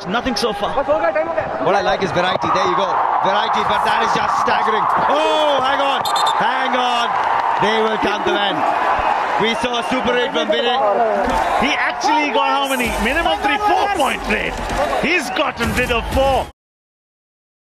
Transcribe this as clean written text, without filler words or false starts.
nothing so far. What I like is variety. There you go. Variety, but that is just staggering. Oh, hang on. Hang on. They will come to end. We saw a Super 8 from Vinay. He actually got how many? Minimum 3 4-point rate. He's gotten rid of 4.